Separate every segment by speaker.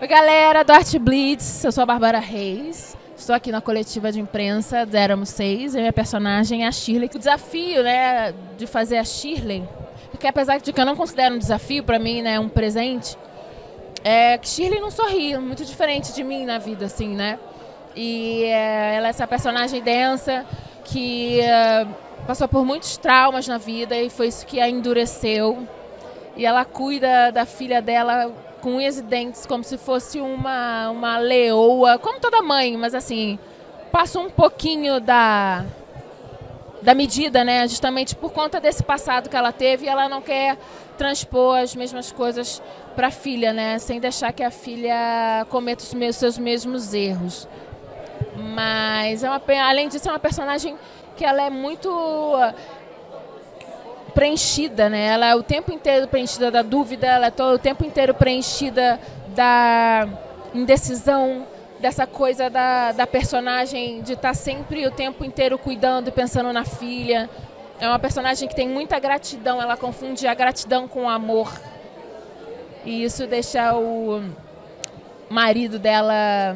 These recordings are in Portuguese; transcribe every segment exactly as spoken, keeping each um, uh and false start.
Speaker 1: galera do Arte Blitz, eu sou a Bárbara Reis, estou aqui na coletiva de imprensa do Éramos Seis, e a minha personagem é a Shirley. O desafio, né, de fazer a Shirley, porque apesar de que eu não considero um desafio, para mim, né, um presente, é que Shirley não sorri, muito diferente de mim na vida, assim, né? E é, ela é essa personagem densa que é, passou por muitos traumas na vida e foi isso que a endureceu. E ela cuida da filha dela com unhas e dentes, como se fosse uma, uma leoa, como toda mãe, mas assim, passa um pouquinho da, da medida, né? Justamente por conta desse passado que ela teve, e ela não quer transpor as mesmas coisas para a filha, né? Sem deixar que a filha cometa os meus, seus mesmos erros. Mas, é uma, além disso, é uma personagem que ela é muito preenchida, né? Ela é o tempo inteiro preenchida da dúvida, ela é todo o tempo inteiro preenchida da indecisão, dessa coisa da, da personagem de estar sempre o tempo inteiro cuidando e pensando na filha. É uma personagem que tem muita gratidão, ela confunde a gratidão com o amor. E isso deixa o marido dela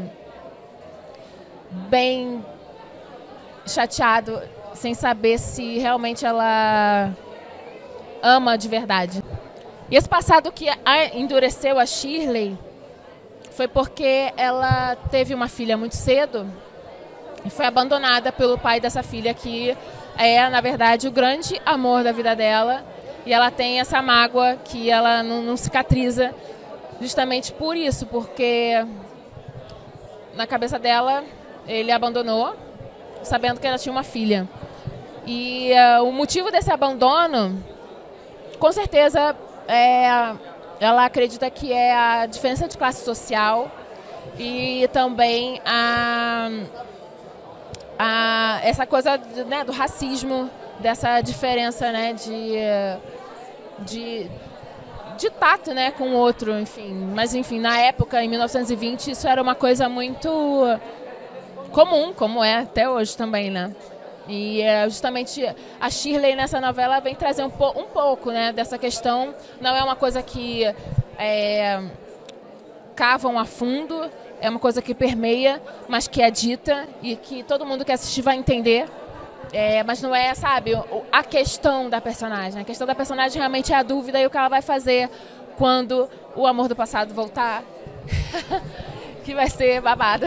Speaker 1: bem chateado, sem saber se realmente ela ama de verdade. E esse passado que endureceu a Shirley foi porque ela teve uma filha muito cedo e foi abandonada pelo pai dessa filha, que é, na verdade, o grande amor da vida dela. E ela tem essa mágoa que ela não, não cicatriza justamente por isso, porque na cabeça dela ele abandonou, sabendo que ela tinha uma filha. E uh, o motivo desse abandono, com certeza, é, ela acredita que é a diferença de classe social e também a, a, essa coisa, né, do racismo, dessa diferença, né, de, de, de tato, né, com o outro, enfim. Mas, enfim, na época, em mil novecentos e vinte, isso era uma coisa muito comum, como é até hoje também, né? E é, justamente a Shirley nessa novela vem trazer um, po um pouco, né, dessa questão. Não é uma coisa que é, cavam a fundo, é uma coisa que permeia, mas que é dita e que todo mundo que assistir vai entender. É, mas não é, sabe, a questão da personagem. A questão da personagem realmente é a dúvida e o que ela vai fazer quando o amor do passado voltar, que vai ser babado.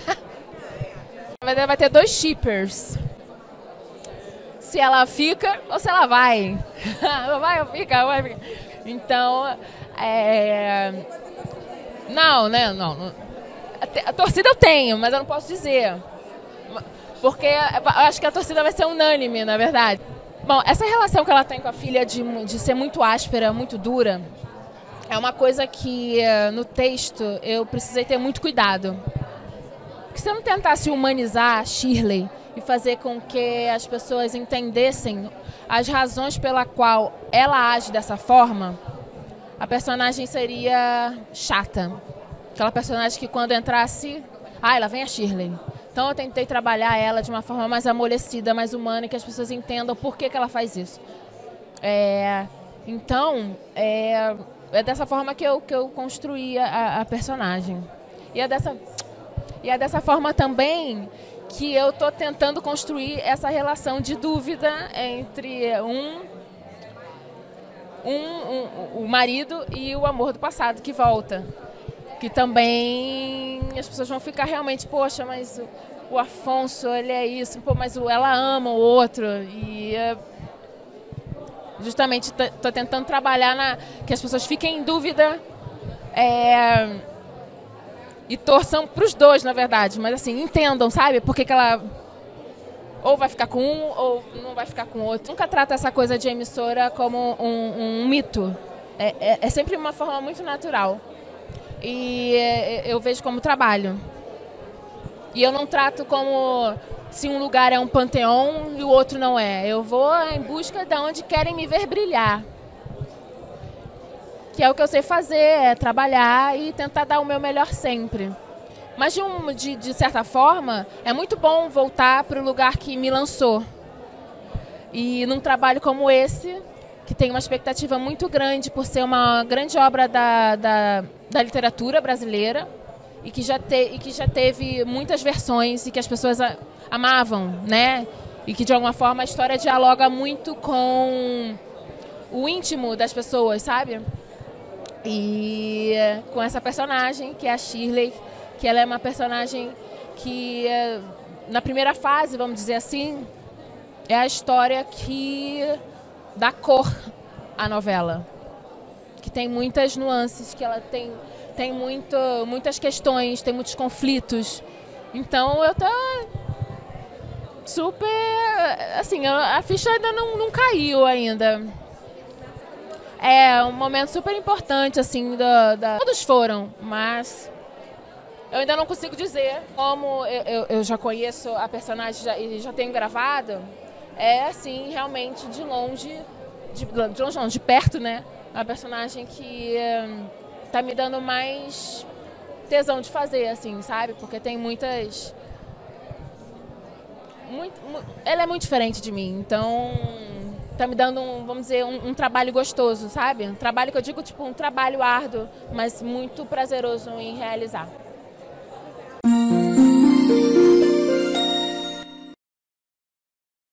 Speaker 1: Vai ter dois shippers. Se ela fica ou se ela vai. Ela vai ou fica, vai ficar. Então, é... Não, né? Não, não. A torcida eu tenho, mas eu não posso dizer. Porque eu acho que a torcida vai ser unânime, na verdade. Bom, essa relação que ela tem com a filha de, de ser muito áspera, muito dura, é uma coisa que no texto eu precisei ter muito cuidado. Porque se eu não tentasse humanizar a Shirley e fazer com que as pessoas entendessem as razões pela qual ela age dessa forma, a personagem seria chata. Aquela personagem que quando entrasse, ah, lá vem a Shirley. Então eu tentei trabalhar ela de uma forma mais amolecida, mais humana, e que as pessoas entendam por que, que ela faz isso. É, então, é, é dessa forma que eu, que eu construí a, a personagem. E é dessa, e é dessa forma também que eu estou tentando construir essa relação de dúvida entre um, um, um, o marido e o amor do passado que volta. Que também as pessoas vão ficar realmente, poxa, mas o, o Afonso, ele é isso, pô, mas o, ela ama o outro. E justamente estou tentando trabalhar na, que as pessoas fiquem em dúvida é, e torçam para os dois, na verdade. Mas assim, entendam, sabe? Por que que ela ou vai ficar com um ou não vai ficar com o outro. Nunca trata essa coisa de emissora como um, um mito. É, é, é sempre uma forma muito natural. E eu vejo como trabalho. E eu não trato como se um lugar é um panteão e o outro não é. Eu vou em busca de onde querem me ver brilhar. Que é o que eu sei fazer, é trabalhar e tentar dar o meu melhor sempre. Mas de, um, de, de certa forma, é muito bom voltar para o lugar que me lançou. E num trabalho como esse, que tem uma expectativa muito grande por ser uma grande obra da, da, da literatura brasileira e que, já te, e que já teve muitas versões e que as pessoas a, amavam, né? E que, de alguma forma, a história dialoga muito com o íntimo das pessoas, sabe? E com essa personagem, que é a Shirley, que ela é uma personagem que, na primeira fase, vamos dizer assim, é a história que dá cor à novela. Que tem muitas nuances, que ela tem, tem muito, muitas questões, tem muitos conflitos. Então eu tô super... Assim, a ficha ainda não, não caiu ainda. É um momento super importante, assim, da, da... todos foram, mas eu ainda não consigo dizer. Como eu, eu, eu já conheço a personagem já, e já tenho gravado, é, assim, realmente de longe, de, de longe não, de perto, né? A personagem que hum, tá me dando mais tesão de fazer, assim, sabe? Porque tem muitas... Muito, ela é muito diferente de mim, então tá me dando, um, vamos dizer, um, um trabalho gostoso, sabe? Um trabalho que eu digo, tipo, um trabalho árduo, mas muito prazeroso em realizar.